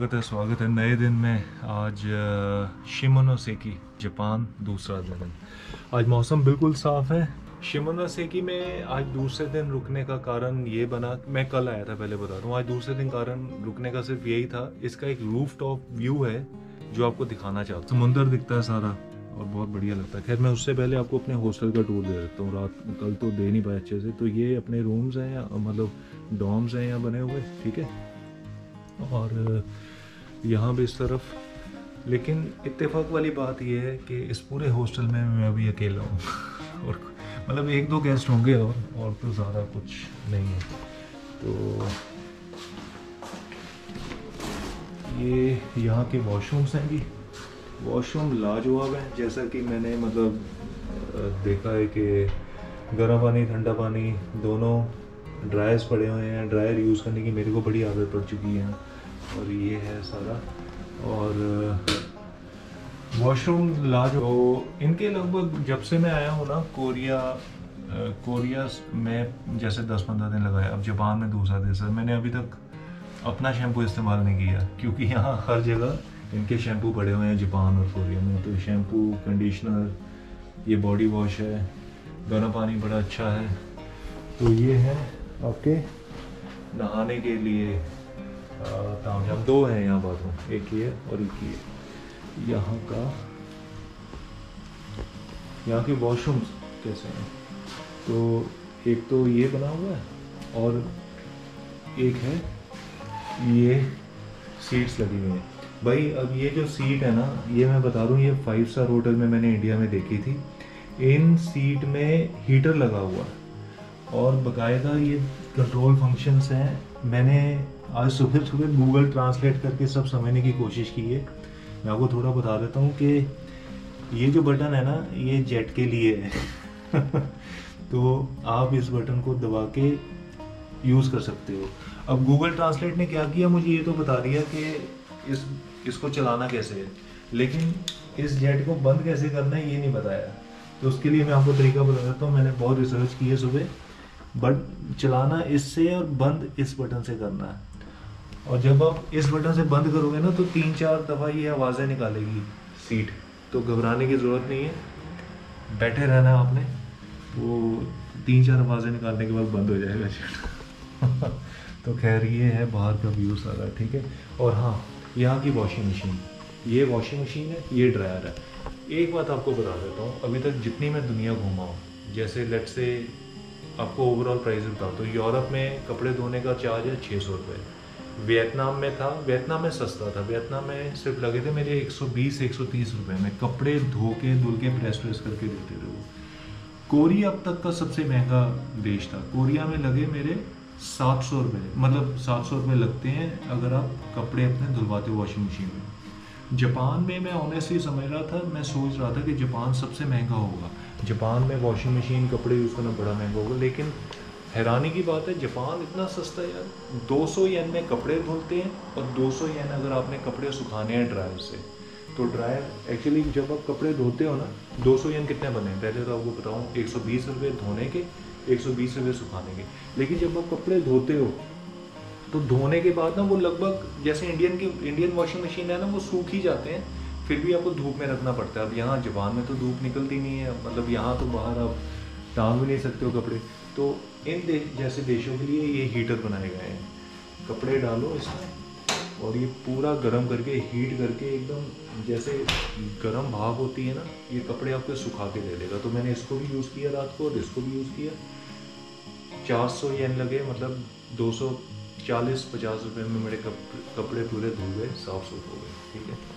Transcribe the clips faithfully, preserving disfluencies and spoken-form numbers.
स्वागत है स्वागत है नए दिन में। आज शिमोनोसेकी जापान दूसरा दिन। आज मौसम बिल्कुल साफ है। शिमोनोसेकी में आज दूसरे दिन रुकने का कारण ये बना, मैं कल आया था पहले बता दूं, आज दूसरे दिन कारण रुकने का सिर्फ यही था, इसका एक रूफ टॉप व्यू है जो आपको दिखाना चाहता हूँ। समुंदर दिखता है सारा और बहुत बढ़िया लगता है। खैर मैं उससे पहले आपको अपने हॉस्टल का टूर दे देता हूँ। रात कल तो दे नहीं पाया अच्छे से, तो ये अपने रूम्स हैं या मतलब डॉर्म्स हैं यहाँ बने हुए, ठीक है। और यहाँ भी इस तरफ, लेकिन इत्तेफाक वाली बात यह है कि इस पूरे हॉस्टल में मैं अभी अकेला हूँ और मतलब एक दो गेस्ट होंगे और और तो ज़्यादा कुछ नहीं है। तो ये यहाँ के वॉशरूम्स हैं जी। वॉशरूम लाजवाब है, जैसा कि मैंने मतलब देखा है कि गर्म पानी ठंडा पानी दोनों ड्रायर्स पड़े हुए हैं। ड्रायर यूज़ करने की मेरे को बड़ी आदत पड़ चुकी है। और ये है सारा, और वॉशरूम लाजवाब। तो इनके लगभग जब से मैं आया हूँ ना कोरिया कोरिया में जैसे दस पंद्रह दिन लगाया, अब जापान में दूसरा दिन सर। मैंने अभी तक अपना शैम्पू इस्तेमाल नहीं किया क्योंकि यहाँ हर जगह इनके शैम्पू पड़े हुए हैं जापान और कोरिया में। तो शैम्पू, कंडीशनर, ये बॉडी वॉश है, गर्म पानी बड़ा अच्छा है। तो ये है आपके नहाने के लिए तामझाम। दो हैं यहाँ बाथरूम, एक ये और एक ये। यहाँ का यहाँ के वॉशरूम्स कैसे हैं, तो एक तो ये बना हुआ है और एक है ये सीट्स लगी हुई हैं भाई। अब ये जो सीट है ना, ये मैं बता दूँ, ये फाइव स्टार होटल में मैंने इंडिया में देखी थी। इन सीट में हीटर लगा हुआ है और बाकायदा ये कंट्रोल फंक्शंस हैं। मैंने आज सुबह सुबह गूगल ट्रांसलेट करके सब समझने की कोशिश की है। मैं आपको थोड़ा बता देता हूँ कि ये जो बटन है ना, ये जेट के लिए है तो आप इस बटन को दबा के यूज़ कर सकते हो। अब गूगल ट्रांसलेट ने क्या किया, मुझे ये तो बता दिया कि इस इसको चलाना कैसे है, लेकिन इस जेट को बंद कैसे करना है ये नहीं बताया। तो उसके लिए मैं आपको तरीका बता देता हूँ। मैंने बहुत रिसर्च की है सुबह। बट चलाना इससे और बंद इस बटन से करना है। और जब आप इस बटन से बंद करोगे ना, तो तीन चार दफ़ा ये आवाज़ें निकालेगी सीट। तो घबराने की ज़रूरत नहीं है, बैठे रहना है आपने। वो तीन चार आवाज़ें निकालने के बाद बंद हो जाएगा सीट तो खैर ये है बाहर का व्यू सारा, ठीक है। और हाँ, यहाँ की वॉशिंग मशीन, ये वॉशिंग मशीन है, ये ड्रायर है। एक बात आपको बता देता हूँ, अभी तक जितनी मैं दुनिया घूमा हूँ, जैसे लेट से आपको ओवरऑल प्राइस बताओ, तो यूरोप में कपड़े धोने का चार्ज है छः सौ रुपये। वियतनाम में था, वियतनाम में सस्ता था। वियतनाम में सिर्फ लगे थे मेरे एक सौ बीस एक सौ तीस रुपये में, कपड़े धो के धुल के प्रेस प्रेस करके देते थे वो। कोरिया अब तक का सबसे महंगा देश था। कोरिया में लगे मेरे सात सौ रुपये, मतलब सात सौ रुपये लगते हैं अगर आप कपड़े अपने धुलवाते हो वॉशिंग मशीन में। जापान में मैं ऑनेस्टली समझ रहा था, मैं सोच रहा था कि जापान सबसे महंगा होगा। जापान में वॉशिंग मशीन कपड़े यूज़ करना बड़ा महंगा होगा, लेकिन हैरानी की बात है जापान इतना सस्ता है यार। दो सौ येन में कपड़े धुलते हैं और दो सौ येन अगर आपने कपड़े सुखाने हैं ड्रायर से। तो ड्रायर एक्चुअली जब आप कपड़े धोते हो ना, दो सौ येन कितने बने, पहले तो आपको बताऊँ, एक सौ बीस रुपये धोने के, एक सौ बीस रुपये सुखाने के। लेकिन जब आप कपड़े धोते हो तो धोने के बाद ना वो लगभग जैसे इंडियन की इंडियन वॉशिंग मशीन है ना, वो सूख ही जाते हैं, फिर भी आपको धूप में रखना पड़ता है। अब यहाँ जापान में तो धूप निकलती नहीं है, मतलब यहाँ तो बाहर आप टांग भी नहीं सकते हो कपड़े। तो इन देश जैसे देशों के लिए ये हीटर बनाए गए हैं। कपड़े डालो इसमें और ये पूरा गर्म करके, हीट करके, एकदम जैसे गर्म भाप होती है ना, ये कपड़े आपको सुखा के दे देगा। तो मैंने इसको भी यूज़ किया रात को और इसको भी यूज़ किया। चार सौ येन लगे, मतलब दो सौ चालीस पचास रुपये में मेरे कपड़े पूरे धुल गए, साफ सुफ हो गए, ठीक है।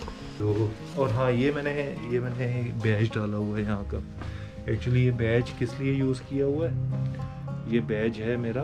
तो और हाँ, ये मैंने ये मैंने बैज डाला हुआ है यहाँ का। एक्चुअली ये बैज किस लिए यूज़ किया हुआ है, ये बैज है मेरा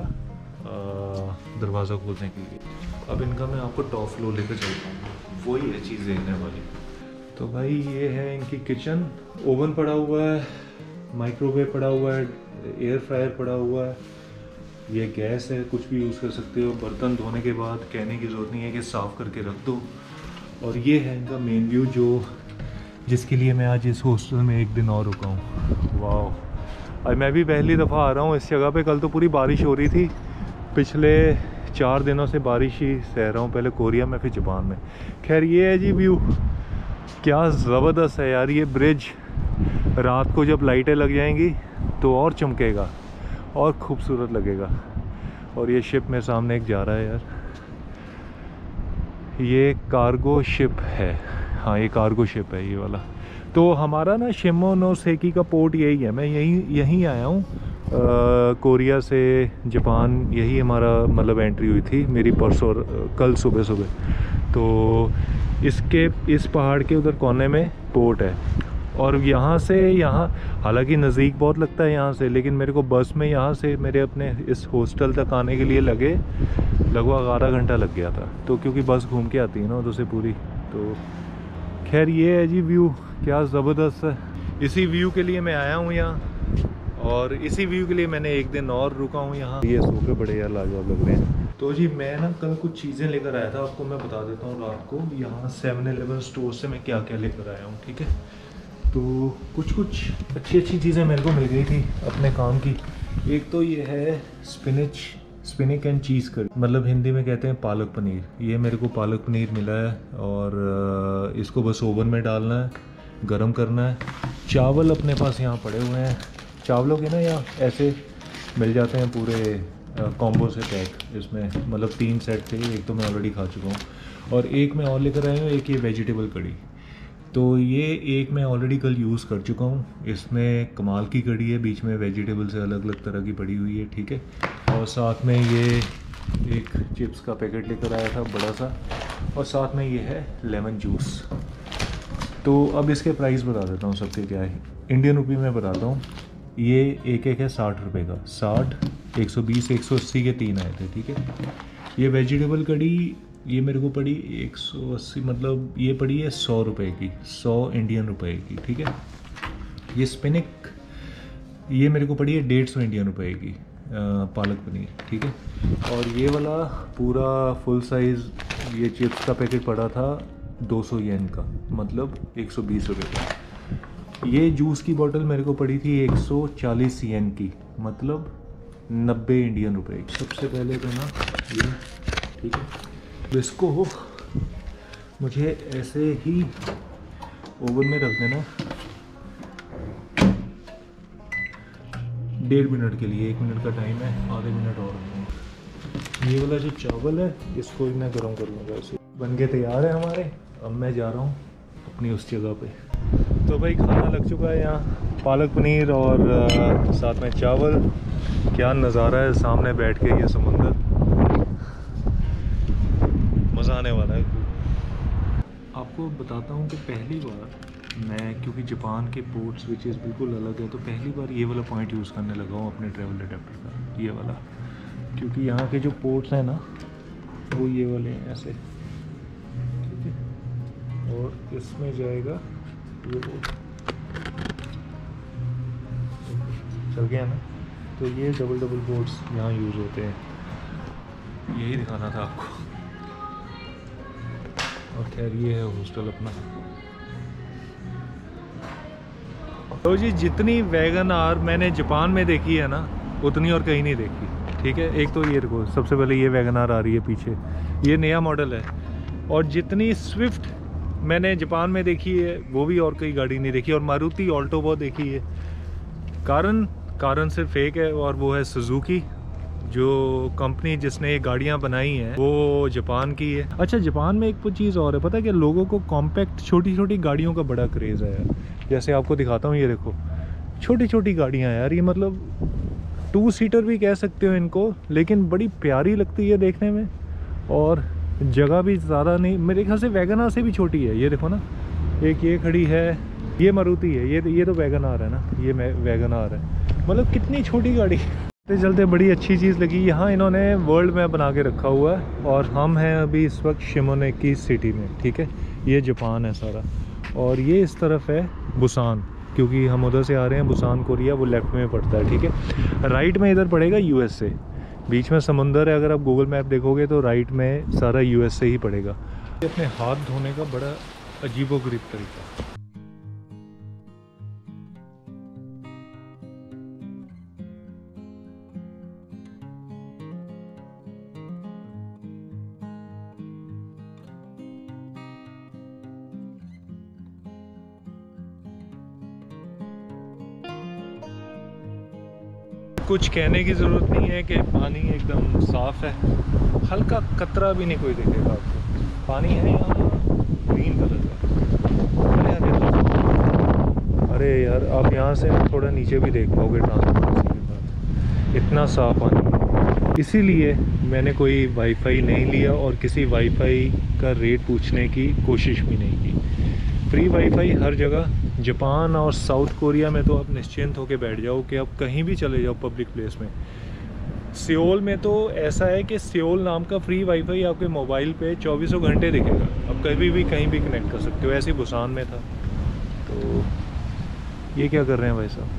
दरवाज़ा खोलने के लिए। अब इनका मैं आपको टॉप फ्लोर लेकर चलता हूँ, वही है चीज़ देखने वाली। तो भाई ये है इनकी किचन। ओवन पड़ा हुआ है, माइक्रोवेव पड़ा हुआ है, एयर फ्रायर पड़ा हुआ है, ये गैस है, कुछ भी यूज़ कर सकते हो। बर्तन धोने के बाद कहने की ज़रूरत नहीं है कि साफ़ करके रख दो। और ये है इनका मेन व्यू, जो जिसके लिए मैं आज इस हॉस्टल में एक दिन और रुका हूँ। वाह, आज मैं भी पहली दफ़ा आ रहा हूँ इस जगह पे। कल तो पूरी बारिश हो रही थी, पिछले चार दिनों से बारिश ही सह रहा हूँ, पहले कोरिया में फिर जापान में। खैर ये है जी व्यू, क्या ज़बरदस्त है यार ये ब्रिज। रात को जब लाइटें लग जाएंगी तो और चमकेगा और खूबसूरत लगेगा। और ये शिप मेरे सामने एक जा रहा है यार, ये कार्गो शिप है। हाँ ये कार्गो शिप है ये वाला। तो हमारा ना शिमोनोसेकी का पोर्ट यही है, मैं यहीं यहीं आया हूँ कोरिया से जापान, यही हमारा मतलब एंट्री हुई थी मेरी परसों कल सुबह सुबह। तो इसके इस पहाड़ के उधर कोने में पोर्ट है और यहाँ से यहाँ हालांकि नज़दीक बहुत लगता है यहाँ से, लेकिन मेरे को बस में यहाँ से मेरे अपने इस हॉस्टल तक आने के लिए लगे लगभग आधा घंटा लग गया था। तो क्योंकि बस घूम के आती है ना उधर से पूरी। तो खैर ये है जी व्यू, क्या ज़बरदस्त है। इसी व्यू के लिए मैं आया हूँ यहाँ और इसी व्यू के लिए मैंने एक दिन और रुका हूँ यहाँ। ये सोफे बड़े यार लाजवाब लग रहे हैं। तो जी मैं ना कल कुछ चीज़ें लेकर आया था, आपको मैं बता देता हूँ रात को यहाँ सेवन एलेवन स्टोर से मैं क्या क्या लेकर आया हूँ, ठीक है। तो कुछ कुछ अच्छी अच्छी चीज़ें मेरे को मिल गई थी अपने काम की। एक तो ये है स्पिनिच स्पिनिक एंड चीज़ करी, मतलब हिंदी में कहते हैं पालक पनीर। ये मेरे को पालक पनीर मिला है और इसको बस ओवन में डालना है, गरम करना है। चावल अपने पास यहाँ पड़े हुए हैं, चावलों के ना यहाँ ऐसे मिल जाते हैं पूरे कॉम्बो से पैक। इसमें मतलब तीन सेट थे, एक तो मैं ऑलरेडी खा चुका हूँ और एक मैं और लेकर आया हूँ, एक ये वेजिटेबल कड़ी। तो ये एक मैं ऑलरेडी कल यूज़ कर चुका हूँ। इसमें कमाल की कड़ी है, बीच में वेजिटेबल से अलग अलग तरह की पड़ी हुई है, ठीक है। और साथ में ये एक चिप्स का पैकेट लेकर आया था बड़ा सा, और साथ में ये है लेमन जूस। तो अब इसके प्राइस बता देता हूँ सबके क्या है, इंडियन रुपये में बताता हूँ। ये एक एक है साठ रुपये का, साठ, एक सौ बीस, एक सौ अस्सी के तीन आए थे, ठीक है। ये वेजिटेबल कड़ी ये मेरे को पड़ी एक सौ अस्सी, मतलब ये पड़ी है सौ रुपये की, सौ इंडियन रुपए की, ठीक है। ये स्पिनिक ये मेरे को पड़ी है डेढ़ सौ इंडियन रुपए की पालक पनीर, ठीक है। और ये वाला पूरा फुल साइज़ ये चिप्स का पैकेट पड़ा था दो सौ येन का, मतलब एक सौ बीस रुपये का। ये जूस की बोतल मेरे को पड़ी थी एक सौ चालीस येन की, मतलब नब्बे इंडियन रुपए की। सबसे पहले तो ना ये, ठीक है, इसको मुझे ऐसे ही ओवन में रख देना डेढ़ मिनट के लिए, एक मिनट का टाइम है, आधे मिनट और रखूँगा। ये वाला जो चावल है इसको भी मैं गर्म कर लूँगा। ऐसे बन के तैयार है हमारे। अब मैं जा रहा हूँ अपनी उस जगह पे। तो भाई खाना लग चुका है यहाँ, पालक पनीर और साथ में चावल। क्या नज़ारा है सामने बैठ के, ये समुंदर, मज़ा आने वाला है। आपको बताता हूँ कि पहली बार मैं, क्योंकि जापान के पोर्ट स्विचेस बिल्कुल अलग है, तो पहली बार ये वाला पॉइंट यूज़ करने लगा हूँ अपने ट्रैवल अडेप्टर का, ये वाला। क्योंकि यहाँ के जो पोर्ट्स हैं ना वो ये वाले हैं ऐसे, ठीक है। और इसमें जाएगा ये पोर्ट, चल गया ना। तो ये डबल डबल पोर्ट्स यहाँ यूज़ होते हैं, यही दिखाना था आपको। और खैर ये है हॉस्टल अपना। तो जी जितनी वैगन आर मैंने जापान में देखी है ना उतनी और कहीं नहीं देखी, ठीक है। एक तो ये देखो, सबसे पहले ये वैगन आर आ रही है पीछे, ये नया मॉडल है। और जितनी स्विफ्ट मैंने जापान में देखी है वो भी और कोई गाड़ी नहीं देखी। और मारुति ऑल्टो बहुत देखी है। कारण कारण सिर्फ एक है और वो है सुजुकी, जो कंपनी जिसने ये गाड़ियाँ बनाई हैं वो जापान की है। अच्छा, जापान में एक चीज़ और है, पता है कि लोगों को कॉम्पैक्ट छोटी छोटी गाड़ियों का बड़ा क्रेज़ है यार। जैसे आपको दिखाता हूँ, ये देखो छोटी छोटी गाड़ियाँ यार, ये मतलब टू सीटर भी कह सकते हो इनको, लेकिन बड़ी प्यारी लगती है देखने में। और जगह भी ज़्यादा नहीं, मेरे ख्याल से वैगन आर से भी छोटी है। ये देखो ना, एक ये खड़ी है, ये मारुति है, ये ये तो वैगन आर है ना, ये वैगन आर है। मतलब कितनी छोटी गाड़ी। चलते चलते बड़ी अच्छी चीज़ लगी, यहाँ इन्होंने वर्ल्ड मैप बना के रखा हुआ है। और हम हैं अभी इस वक्त शिमोनोसेकी सिटी में, ठीक है। ये जापान है सारा, और ये इस तरफ है बुसान, क्योंकि हम उधर से आ रहे हैं। बुसान कोरिया वो लेफ्ट में पड़ता है, ठीक है। राइट में इधर पड़ेगा यूएसए, बीच में समुंदर है। अगर आप गूगल मैप देखोगे तो राइट में सारा यूएसए ही पड़ेगा। अपने हाथ धोने का बड़ा अजीबोगरीब तरीका। कुछ कहने की ज़रूरत नहीं है कि पानी एकदम साफ़ है, हल्का कतरा भी नहीं कोई दिखेगा आपको। पानी है यहाँ ग्रीन कलर का। अरे यार आप यहाँ से थोड़ा नीचे भी देख पाओगे ट्रांसपेरेंसी के बाद, इतना साफ़ पानी है। इसीलिए मैंने कोई वाईफाई नहीं लिया और किसी वाईफाई का रेट पूछने की कोशिश भी नहीं की। फ्री वाईफाई हर जगह, जापान और साउथ कोरिया में तो आप निश्चिंत होकर बैठ जाओ कि आप कहीं भी चले जाओ पब्लिक प्लेस में। सियोल में तो ऐसा है कि सियोल नाम का फ्री वाईफाई आपके मोबाइल पे चौबीसों घंटे दिखेगा, आप कभी भी कहीं भी कनेक्ट कर सकते हो। ऐसे बुसान में था। तो ये क्या कर रहे हैं भाई साहब?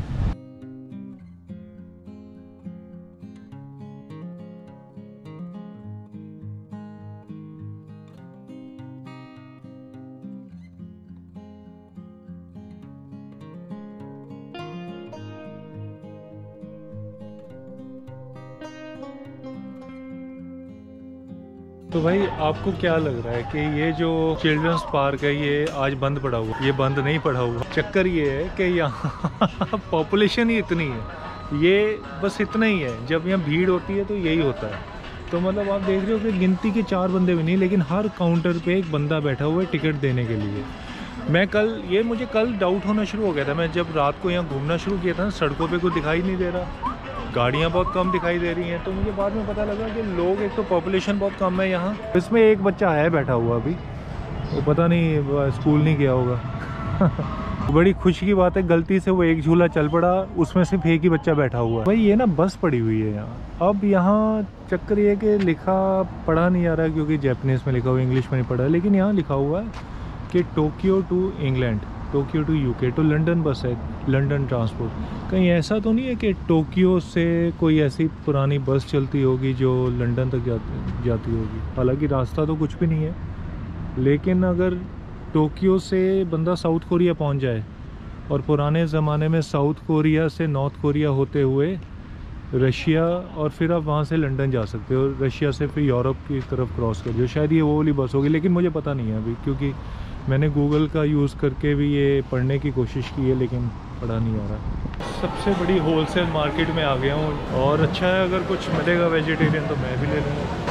तो भाई आपको क्या लग रहा है कि ये जो चिल्ड्रंस पार्क है ये आज बंद पड़ा हुआ? ये बंद नहीं पड़ा हुआ। चक्कर ये है कि यहाँ पॉपुलेशन ही इतनी है, ये बस इतना ही है। जब यहाँ भीड़ होती है तो यही होता है। तो मतलब आप देख रहे हो कि गिनती के चार बंदे भी नहीं, लेकिन हर काउंटर पे एक बंदा बैठा हुआ है टिकट देने के लिए। मैं कल ये मुझे कल डाउट होना शुरू हो गया था। मैं जब रात को यहाँ घूमना शुरू किया था ना, सड़कों पे कुछ दिखाई नहीं दे रहा, गाड़ियाँ बहुत कम दिखाई दे रही हैं। तो मुझे बाद में पता लगा कि लोग, एक तो पॉपुलेशन बहुत कम है यहाँ। इसमें एक बच्चा है बैठा हुआ अभी, वो पता नहीं स्कूल नहीं गया होगा। बड़ी खुशी की बात है, गलती से वो एक झूला चल पड़ा, उसमें सिर्फ एक ही बच्चा बैठा हुआ है। भाई ये ना बस पड़ी हुई है यहाँ। अब यहाँ चक्कर ये कि लिखा पढ़ा नहीं आ रहा है क्योंकि जापानीज़ में लिखा हुआ, इंग्लिश में नहीं पढ़ा है। लेकिन यहाँ लिखा हुआ है कि Tokyo to England, Tokyo to UK, तो लंदन बस है, लंदन ट्रांसपोर्ट। कहीं ऐसा तो नहीं है कि टोक्यो से कोई ऐसी पुरानी बस चलती होगी जो लंदन तक जाती जाती होगी? हालांकि रास्ता तो कुछ भी नहीं है, लेकिन अगर टोक्यो से बंदा साउथ कोरिया पहुंच जाए, और पुराने ज़माने में साउथ कोरिया से नॉर्थ कोरिया होते हुए रशिया, और फिर आप वहाँ से लंदन जा सकते हो, रशिया से फिर यूरोप की तरफ क्रॉस कर जाओ। शायद ये वो वाली बस होगी, लेकिन मुझे पता नहीं है अभी, क्योंकि मैंने गूगल का यूज़ करके भी ये पढ़ने की कोशिश की है, लेकिन पढ़ा नहीं आ रहा। सबसे बड़ी होलसेल मार्केट में आ गया हूँ, और अच्छा है अगर कुछ मिलेगा वेजिटेरियन तो मैं भी ले लूँगा।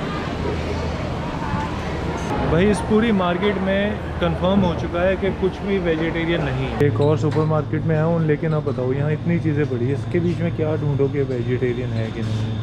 भाई इस पूरी मार्केट में कंफर्म हो चुका है कि कुछ भी वेजिटेरियन नहीं है। एक और सुपरमार्केट में आया हूँ, लेकिन अब बताओ यहाँ इतनी चीज़ें पड़ी है, इसके बीच में क्या ढूंढो कि वेजिटेरियन है कि नहीं।